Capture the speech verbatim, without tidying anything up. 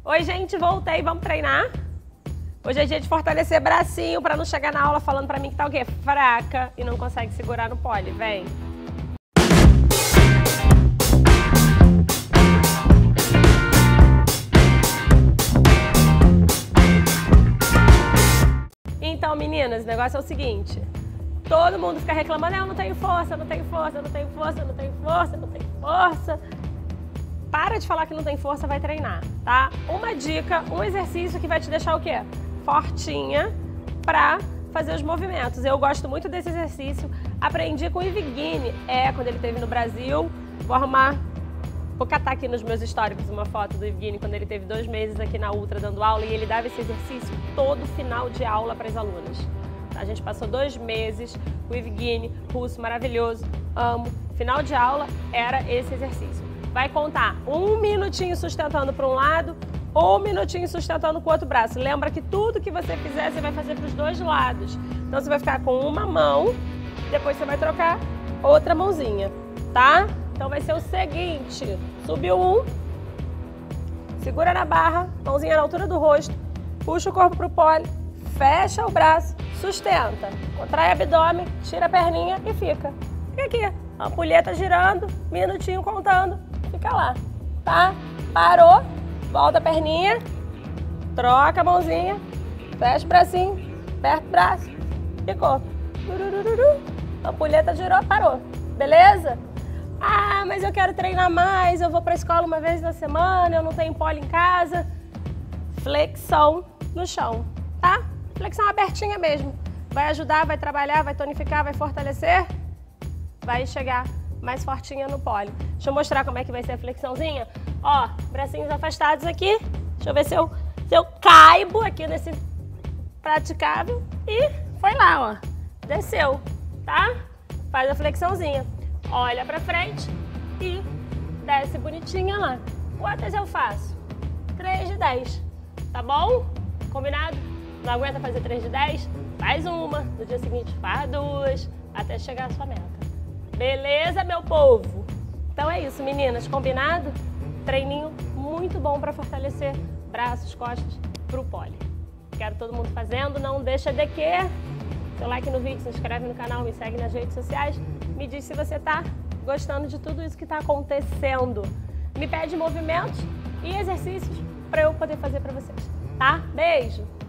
Oi, gente, voltei, vamos treinar? Hoje é dia de fortalecer bracinho pra não chegar na aula falando pra mim que tá o quê? Fraca e não consegue segurar no pole, vem. Então, meninas, o negócio é o seguinte, todo mundo fica reclamando, eu não tenho força, eu não tenho força, eu não tenho força, eu não tenho força, eu não tenho força. Para de falar que não tem força, vai treinar, tá? Uma dica, um exercício que vai te deixar o quê? Fortinha pra fazer os movimentos. Eu gosto muito desse exercício, aprendi com o Ivigini, é, quando ele esteve no Brasil. Vou arrumar, vou catar aqui nos meus históricos uma foto do Ivigini quando ele teve dois meses aqui na Ultra dando aula e ele dava esse exercício todo final de aula para as alunas. A gente passou dois meses, o Ivigini, russo, maravilhoso, amo. Final de aula era esse exercício. Vai contar um minutinho sustentando para um lado, um minutinho sustentando com o outro braço. Lembra que tudo que você fizer, você vai fazer para os dois lados. Então você vai ficar com uma mão, depois você vai trocar outra mãozinha, tá? Então vai ser o seguinte, subiu um, segura na barra, mãozinha na altura do rosto, puxa o corpo pro pole, fecha o braço, sustenta, contrai o abdômen, tira a perninha e fica. Fica aqui, a ampulheta girando, minutinho contando, fica lá, tá? Parou, volta a perninha, troca a mãozinha, fecha o bracinho, aperta o braço, ficou. A ampulheta girou, parou, beleza? Ah, mas eu quero treinar mais, eu vou pra escola uma vez na semana, eu não tenho pole em casa. Flexão no chão, tá? Flexão abertinha mesmo. Vai ajudar, vai trabalhar, vai tonificar, vai fortalecer, vai chegar mais fortinha no pole. Deixa eu mostrar como é que vai ser a flexãozinha. Ó, bracinhos afastados aqui. Deixa eu ver se eu, se eu caibo aqui nesse praticável. E foi lá, ó. Desceu, tá? Faz a flexãozinha. Olha pra frente e desce bonitinha lá. Quantas eu faço? três de dez, tá bom? Combinado? Não aguenta fazer três de dez? Faz uma, no dia seguinte faz duas, até chegar à sua meta. Beleza, meu povo? Então é isso, meninas, combinado? Treininho muito bom pra fortalecer braços, costas pro pole. Quero todo mundo fazendo, não deixa de que... Seu like no vídeo, se inscreve no canal, me segue nas redes sociais. Me diz se você tá gostando de tudo isso que tá acontecendo. Me pede movimentos e exercícios para eu poder fazer para vocês, tá? Beijo!